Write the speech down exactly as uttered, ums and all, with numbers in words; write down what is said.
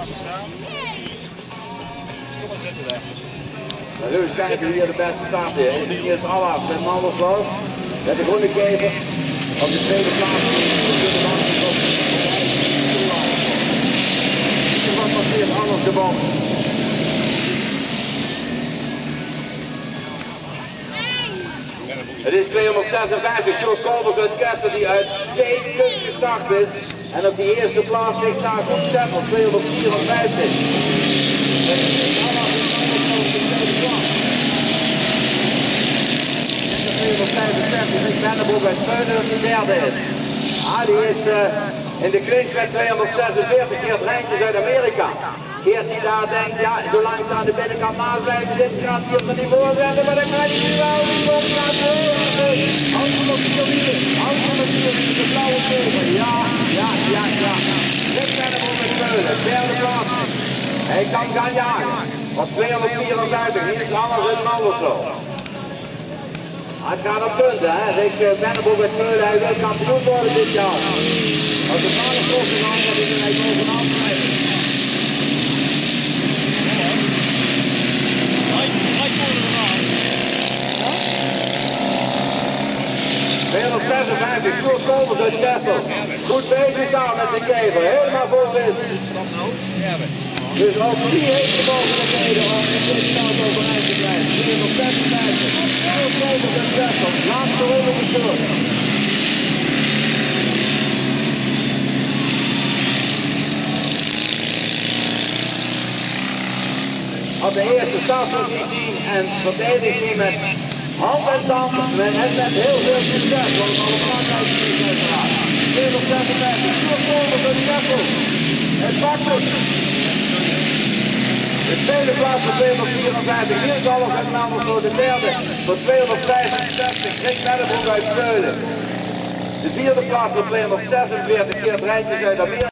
Kom maar zitten daar. We gaan eens kijken wie hier de beste staat is. Hier is Allard met Mandersloot. Met de groene kever. Op de tweede plaats. Wat passeert Anders de bom. Het is tweehonderdzesenvijftig, Jos Kolbers uit Kessel die uitstekend gestart is. En op die eerste plaats ligt daar goed Steppel, tweehonderdvierenvijftig. Het is Allard in Mandersloot de tweede plaats. tweehonderdvijfenzestig is Bennebroek uit Veulen dat die derde is. Ah, die is uh, in de clinch met tweehonderdzesenveertig, Geert Rijntjes uit Amerika. Geert die daar denkt, ja, zolang ik aan de binnenkant naast blijven zitten, gaat hij op het niveau zetten, maar dan kan hij nu wel, die komt naar de hout van de vier, hout van de vier, de blauwe kever, ja, ja, ja, ja. Dit Bennebroek uit Veulen, derde plaats. Hij kan gaan jagen, op tweehonderdvierenvijftig, hier is alles in Mandersloot. Het gaat op punten, hè. Rick Bennebroek uit Veulen, hij wil kampioen worden dit jaar. Als de mannen krossen gaan, dan is hij bovenaan blijven. tweehonderdzesenvijftig, Jos Kolbers uit Kessel. Goed bezig daar met de kever, helemaal voorin. Dus ook die heeft de mogelijkheden om in dit stand overeind te blijven. tweehonderdzesenvijftig, Jos Kolbers uit Kessel, laatste ronde gestuurd. Op de eerste startpositie en verdedigt hij met hand en tand en met heel veel succes, want het allemaal belangrijk is uiteraard. tweehonderdzesenvijftig, Jos Kolbers uit Kessel. Het pakt het. De tweede plaats voor tweehonderdvierenvijftig, Niels Allard uit Mandersloot. De derde voor tweehonderdvijfenzestig, Rick Bennebroek uit Veulen. De vierde plaats voor tweehonderdzesenveertig, Geert Rijntjes uit Amerika.